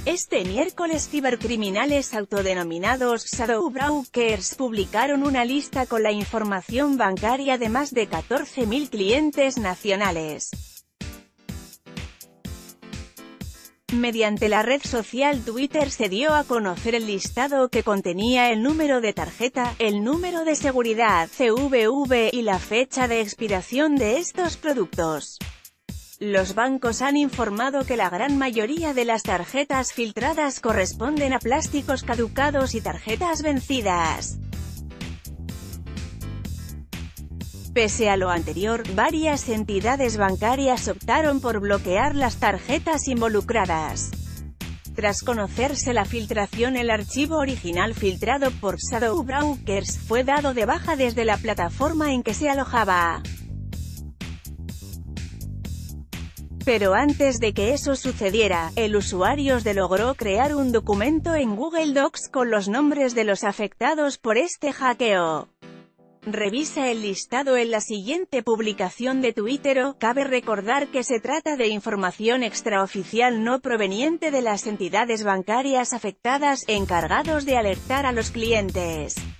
Este miércoles cibercriminales autodenominados Shadow Brokers publicaron una lista con la información bancaria de más de 14.000 clientes nacionales. Mediante la red social Twitter se dio a conocer el listado que contenía el número de tarjeta, el número de seguridad CVV y la fecha de expiración de estos productos. Los bancos han informado que la gran mayoría de las tarjetas filtradas corresponden a plásticos caducados y tarjetas vencidas. Pese a lo anterior, varias entidades bancarias optaron por bloquear las tarjetas involucradas. Tras conocerse la filtración, el archivo original filtrado por Shadow Brokers fue dado de baja desde la plataforma en que se alojaba. Pero antes de que eso sucediera, el usuario logró crear un documento en Google Docs con los nombres de los afectados por este hackeo. Revisa el listado en la siguiente publicación de Twitter. Cabe recordar que se trata de información extraoficial no proveniente de las entidades bancarias afectadas, encargados de alertar a los clientes.